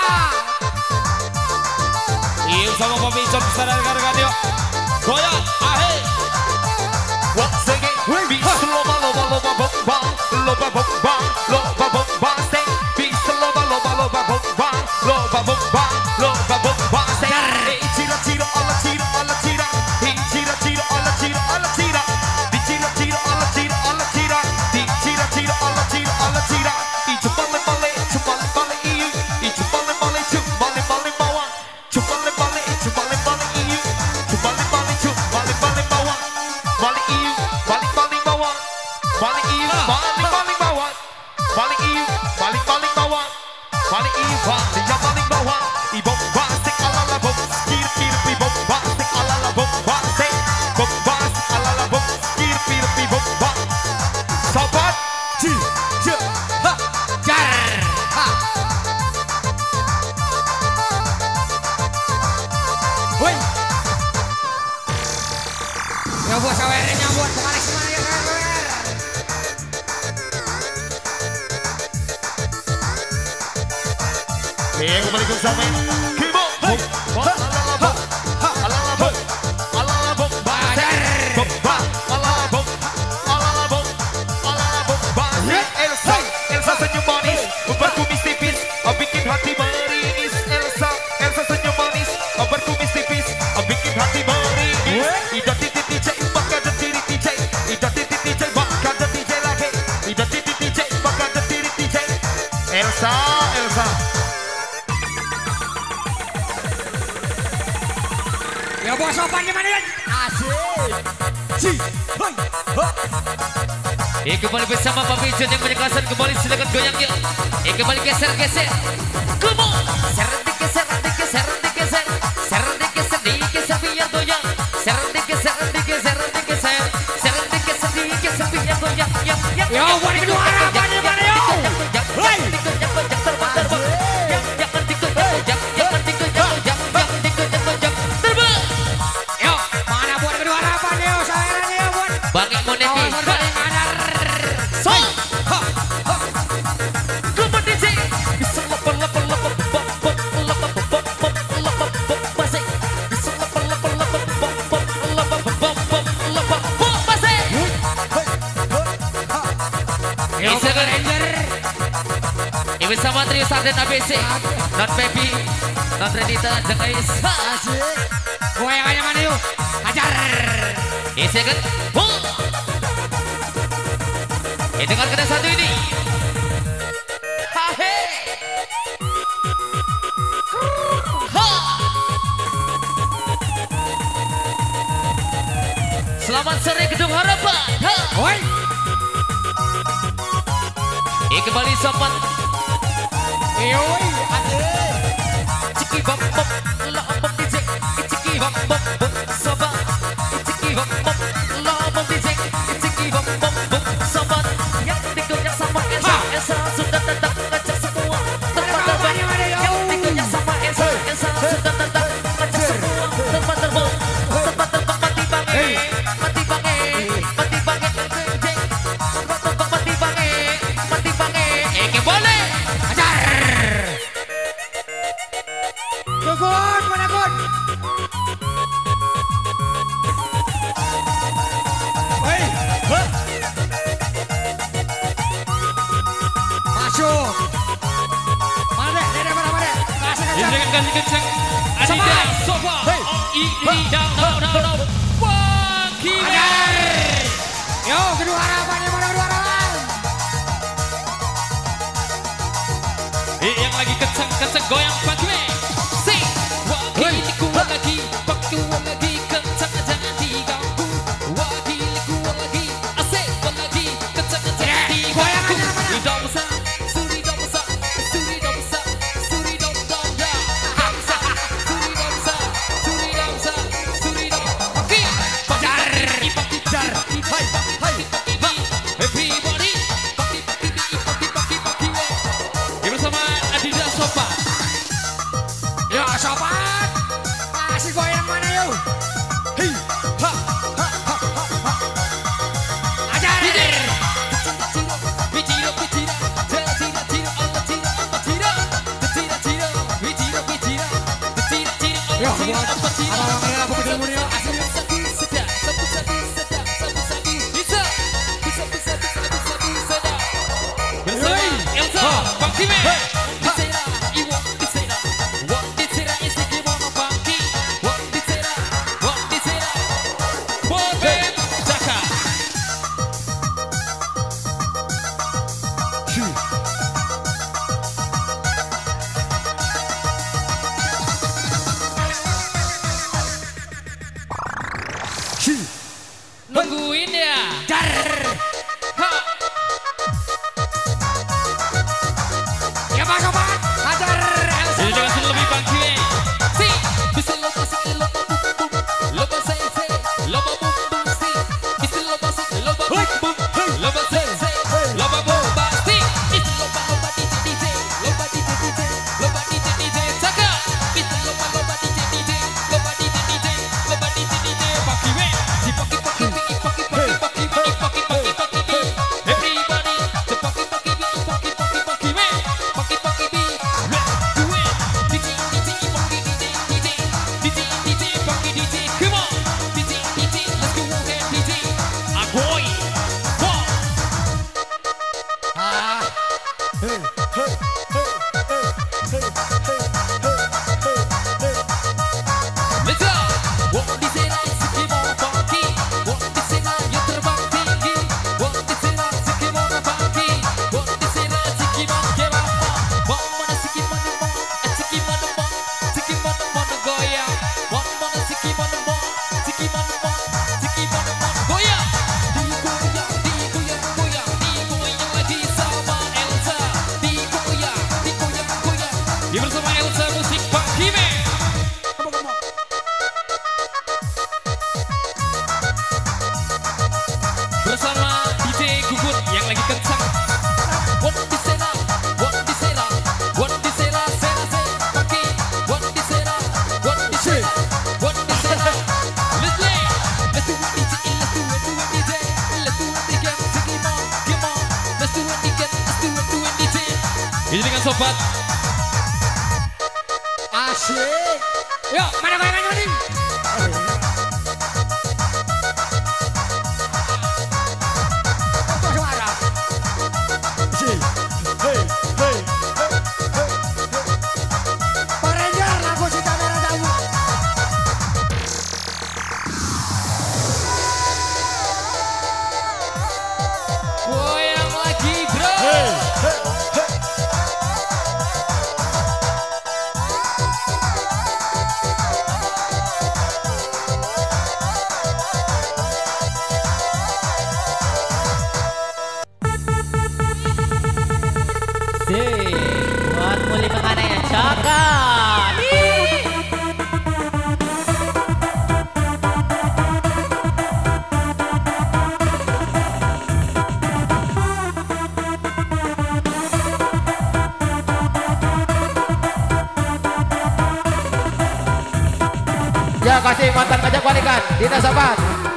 Iya sama pemincon besar rekan-rekan yuk. Goyang, ahe. once again, bisa loba loba loba bomba, loba bomba, loba bomba, say. Bisa loba loba loba bomba, loba bomba, loba bomba, say. Eh, cira cira ala cira ala cira, eh, cira cira ala cira ala cira, di cira cira ala cira ala cira, di cira cira ala cira ala cira. I cepale pale, cepale pale iu, i cepale pale, cepale pale bawa, cepale pale, cepale pale iu, cepale pale, cepale pale bawa, balik iu, balik balik bawa, balik iu, balik balik bawa, balik iu, balik balik bawa, balik iu, balik ya balik bawa, ibu basik ala la bom, kir kir pi bom basik ala la bom basik, bom basik ala la bom, kir kir pi bom bas, sobat, ci, ci, ha, jar, ha, Woi. Ya buat sawernya buat kemarin semuanya sawer. yang kembali ke sampai kibo, ala la bom, ala la bom, ala la bom, basik, bom bas, ala la bom, ala la bom, ala la bom, basik. Elsa, Elsa senyum manis, berkumis tipis, bikin hati meringis. Elsa, Elsa senyum manis, berkumis tipis, bikin hati meringis. Ida titik D J, bakal ada diri D J. Ida titik D J, bakal ada D J lagi. Ida titik D J, bakal ada diri D J. Elsa, Elsa. Ya buat sopan gimana ya? Asik. Ci. Hai. Ha. Eh kembali bersama Pak Pijon yang punya kelasan kembali silakan goyang yuk. Eh kembali geser-geser. Come on. Serdik geser, geser, geser. Serdik geser, geser biar goyang. Serdik geser, geser, geser. Serdik geser, geser biar goyang. Yang yang. Yo buat kedua arah apa di mana yo? Hei. Jangan jangan digoyang, jangan jangan digoyang, jangan jangan digoyang, terbang. Yo, mana buat kedua arah apa nih yo? Sawerannya yo buat. Bagi moneti. Say. Ha. Ha. Come on D J. Bisa lapar lapar lapar bop bop lapar bop bop lapar bop basik. Bisa lapar lapar lapar bop bop lapar bop bop lapar bop basik. Bisa kan Ranger. Ini bersama trio Sarden A B C. Not Baby, Not Renita, Jengais. Asik. Goyangannya mana yuk? Hajar. Bisa kan? Huh. Eh dengarkan yang satu ini. Hahe. Ha. Selamat sore Gedung Harapan. Ha. Oi. Eh kembali sobat. Yoi, asik. Ciki bop bop la bop D J. Ciki bop bop bop sobat. Ciki bop bop la bop D J. Ciki bop bop bop sobat. Yang digoyang sama Elsa, Elsa sudah datang ngajak semua tempat terbang. Yang digoyang sama Elsa, Elsa sudah datang ngajak semua tempat terbang. Tempat terbang mati bange, mati bange, mati bange D J. Tempat terbang mati bange, mati bange. Eh kembali. Gugun, mana gun? Hei. Masuk. Mana deh? Dede mana mana? Kasih kencang. Kasih kencang. Sofa. Sofa. Hey. Ini down down down down. Wah, gila. Nungguin ya. Jar. Ha. Ya Pak Sobat, hajar Elsa. Jadi dengan sudah lebih bangkit. Si, bisa loba si loba bum bum, loba say say, loba bum bum si, bisa loba si loba bum bum, loba say say, loba bum bum si, bisa loba loba D J D J, loba D J D J, loba D J D J, caka, bisa loba loba D J D J, loba D J D J, loba D J D J, paki we, si paki paki paki paki paki paki paki paki paki paki di, everybody, si paki paki paki paki paki paki we, paki paki di, let's do it, D J D J paki D J D J, D J D J paki D J, come on, D J D J, let's go ahead D J, agoy, wow. Ah. Let's go! Wong di sana siki mau party, wong di sana ya terbang tinggi, wong di sana siki mau party, wong di sana siki mau kewa, wong mana siki mana mau, siki mana mau, siki mana mau goyang, wong mana siki mana mau, siki mana mau, siki mana mau goyang, digoyang, digoyang, goyang, digoyang lagi sama Elsa, digoyang, digoyang, goyang, di bersama Elsa musik Pak Kime. Bersama D J Gugun yang lagi kencang. Won di sela, won di sela, won di sela, sela se, paki, won di sela, won di sela, won di sela. Let's play, let's do it D J, let's do it, do it D J, let's do it again, come on, come on, let's do it again, let's do it, do it D J. Ini dengan sobat. Asyik. Yuk, mana goyangannya nih? Apa suara? Pak Ranger, lagu Cinta Merah Dawu. Goyang lagi, bro. Buat muli mengenai yang cakap. Ya kasih mantan pajak balikan. Dina sobat.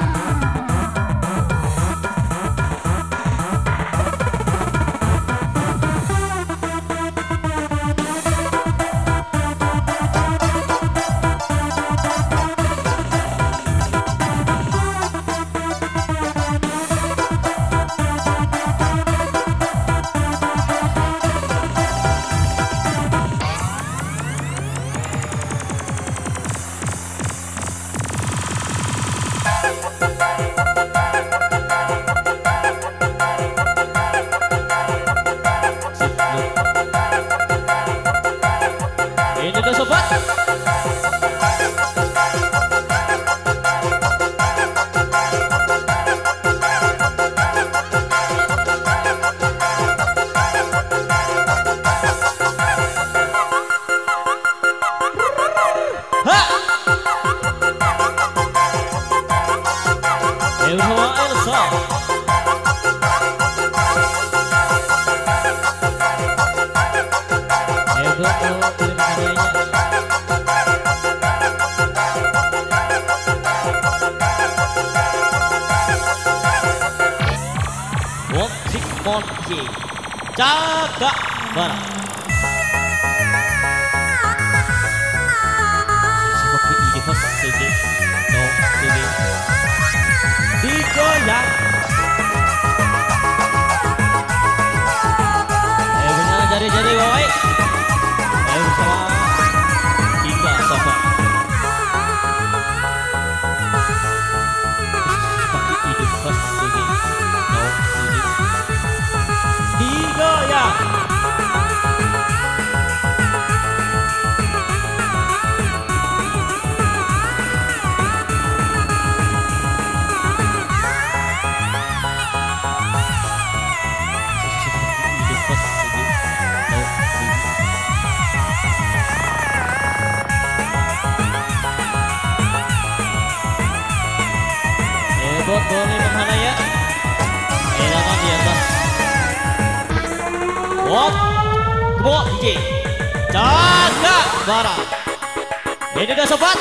Ini tuh sobat. Bersama Elsa. Itu kalau kirim hadiahnya. Wontik Monkey Jaga Barang. Seperti ini khas segi no segi digoyang. Ayo benar jari-jari woi. Ayo bersama tiga sobat. Seperti ini khas segi no segi digoyang. Bot boleh menghana ya. Elangan di atas. Bot, bot D J. Jaga bara. Ini dia sobat.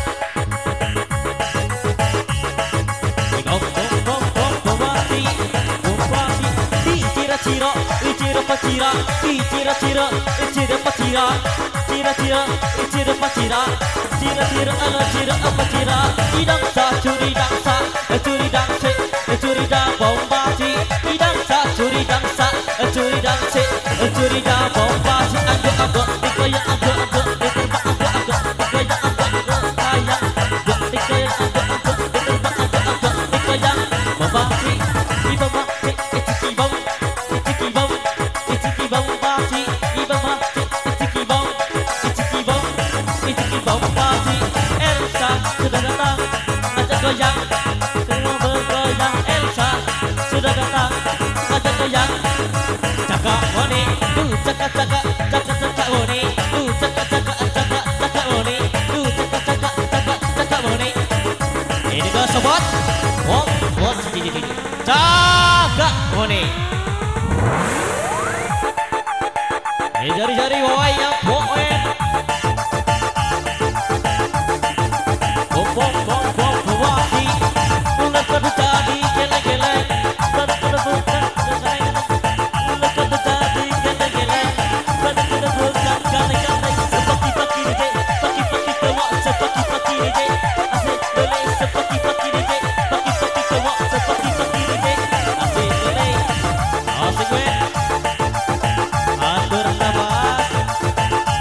Gong gong gong gong gomati, gomati. Di cira cira, di cira pacira, di cira cira, di cira pacira, cira cira, di cira pacira, cira cira ala cira apa cira. Idang sa curi dangsa, curi dangse, curi dang bombati. Idang sa curi dangsa, curi dangse, curi dang bombati. Anggo anggo, dikaya anggo anggo, diterba anggo anggo, dikaya anggo anggo, kaya. Dikaya anggo anggo, diterba anggo anggo, dikaya. Bombati, ibamati, itiki bom, itiki bom, itiki bombati, ibamati, itiki bom, itiki bom, itiki bombati. Elsa sudah datang, ajak goyang, semua bergoyang. Elsa sudah datang, ajak goyang. Cakak moni, tuh cakak cakak, cakak cakak moni, tuh cakak cakak cakak cakak moni, tuh cakak cakak cakak cakak moni. Ini dia sobat, wop wop cici cici, cakak moni. Ini jari-jari bawah yang boen. Bom bom bom bom bawati, ulah kau jadi geleng-geleng, pada pada bukan geleng-geleng, ulah kau jadi geleng-geleng, pada pada bukan geleng-geleng. Sepaki paki D J, paki paki kewak, sepaki paki D J, asik boleh sepaki paki D J, paki paki kewak, sepaki paki D J, asik boleh, asik boleh. Atur nafas,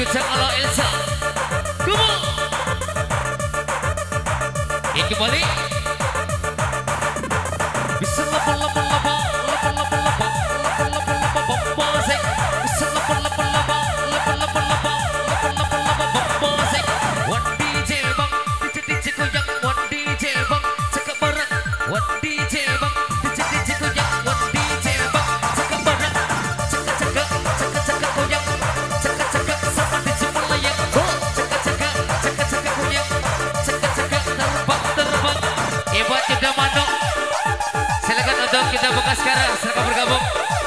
Kencang ala Elsa. Come on. Ini kembali. Bisa lapa lapa lapa lapa lapa lapa lapa lapa lapa lapa sek. Bisa lapa lapa lapa lapa lapa lapa lapa lapa lapa lapa sek. One D J bang, D J D J goyang. One D J bang, cakap bareng. One D J bang, D J D J goyang. One D J bang, cakap bareng. Cakap cakap cakap cakap goyang. Cakap cakap sama D J melayang. Cakap cakap cakap cakap goyang. Cakap cakap terbang terbang. Hebat juga Mano. Silakan untuk kita buka sekarang, silakan bergabung.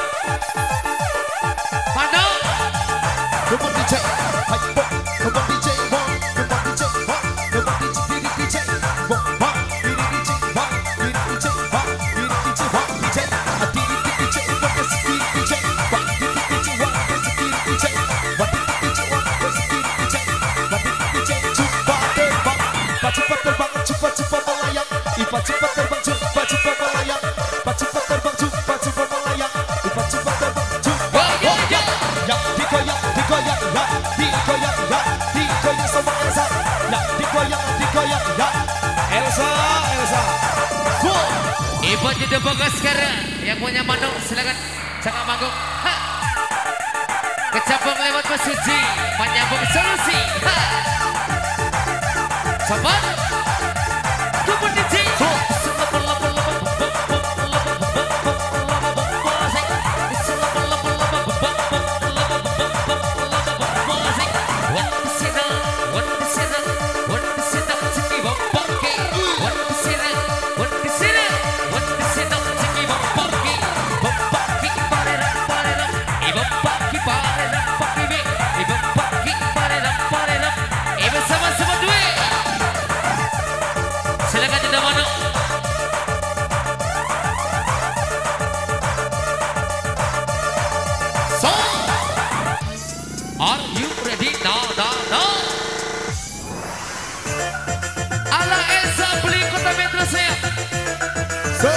Mano. Come on D J, hype up. Come on D J, one. Come on D J, one. Come on D J, diri D J, one. One, diri D J, one. Diri D J, one. Diri D J, one. D J, a diri D J, one. That's diri D J, one. Diri D J, one. That's diri D J, one. Diri D J, one. That's diri D J, one. Diri D J, cepat terbang, cepat cepat terbang, cepat cepat melayang. Ipa cepat terbang, cepat cepat melayang. Cepat cepat terbang, cepat cepat melayang. Ipa cepat terbang, cepat goyang. Yang digoyang, digoyang, ya, digoyang, ya, digoyang sama Elsa. Ya, digoyang, digoyang, ya, Elsa, Elsa. Go. Ibu jadi buka sekarang. Yang punya Mano silakan cakap manggung. Ha. Kecapung lewat Mas Suji, menyambung solusi. Ha. Sobat. Come on D J. Silakan kita Mano. So, are you ready? No, no, no. Ala Elsa beli kota metro saya. So.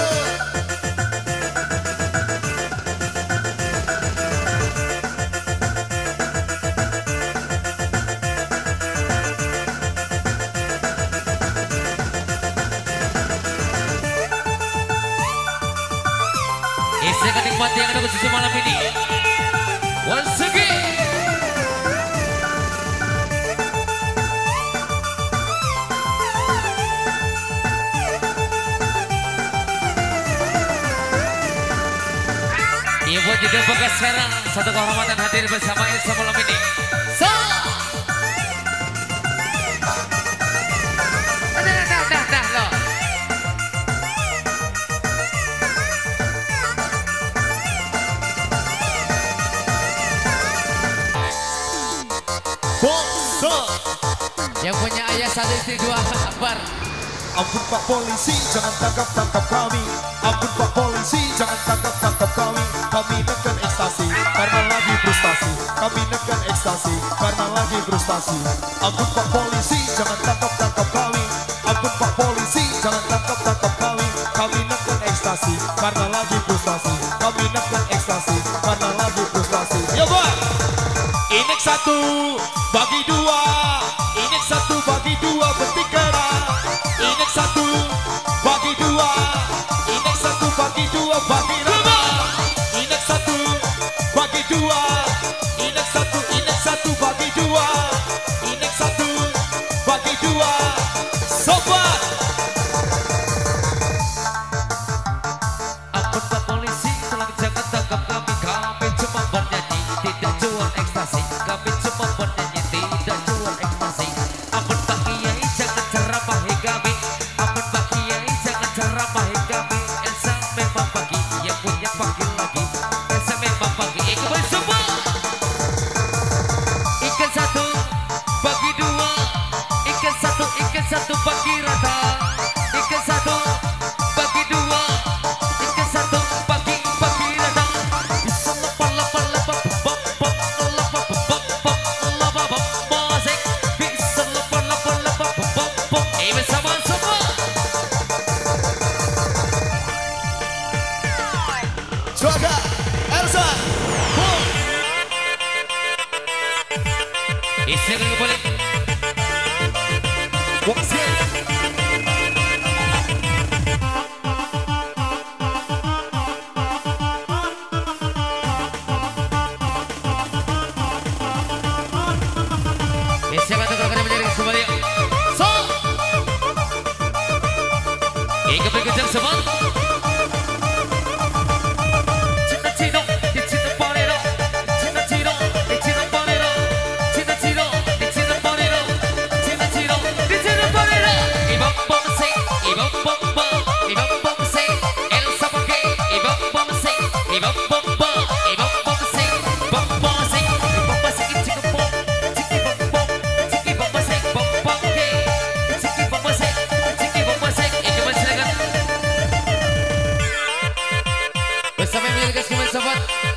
Saya akan nikmati yang ada khususnya malam ini. Once again. Ibu juga buka sekarang. Satu kehormatan hadir bersama Elsa malam ini. So. Dah, dah, dah, dah, loh. Yang punya ayah satu istri dua akbar. Ampun Pak Polisi, jangan tangkap-tangkap kami. Ampun Pak Polisi, jangan tangkap-tangkap kami. Kami nekan ekstasi, karena lagi frustasi. Kami nekan ekstasi, karena lagi frustasi. Ampun Pak Polisi, jangan tangkap-tangkap kami. Ampun Pak Polisi, jangan tangkap-tangkap kami. Kami nekan ekstasi, karena lagi frustasi. Kami nekan ekstasi, karena lagi frustasi. Ya Pak, inek satu, bagi dua. Inek satu, bagi dua, bertiga. Inek satu, bagi dua. Inek satu, bagi dua, bagi rata. Inek satu, bagi dua. Inek satu, inek satu, bagi dua. Inek satu, bagi dua. Sobat. Ampun Pak Polisi, tolong jangan tangkap kami. Kami cuma bernyanyi, tidak jual ekstasi. Kami cuma bernyanyi, tidak jual ekstasi. Ampun Pak Kiai, jangan ceramahi kami. Ampun Pak Kiai, jangan ceramahi kami. Elsa memang pagi, yang punya panggil lagi. Elsa memang pagi, ikut bersama. Ikan satu, bagi dua. Ikan satu, ikan satu, bagi rata. Ikan satu, bagi dua. Ikan satu, bagi, bagi rata. Bisa lapa, lapa, lapa, bop, bop, lapa, bop, bop, lapa, bop, bosek. Bisa lapa, lapa, lapa, bop, bop. Eh, bersama semua. Juaga, Elsa, boom. Once again. Siapa tuh kalau menjadi kembali? So, ikut berkejar semua. Cinta Cino, di cinta Polero, cinta Cino, di cinta Polero, cinta Cino, di cinta Polero, cinta Cino, di cinta Polero. Ibang bom sing, ibang bom bom, ibang bom sing, El Sapake, ibang bom sing, ibang bom bom, ibang bom sing, bom bom sing, ibang bom sing, cika bom. Bersama yang menjadi sahabat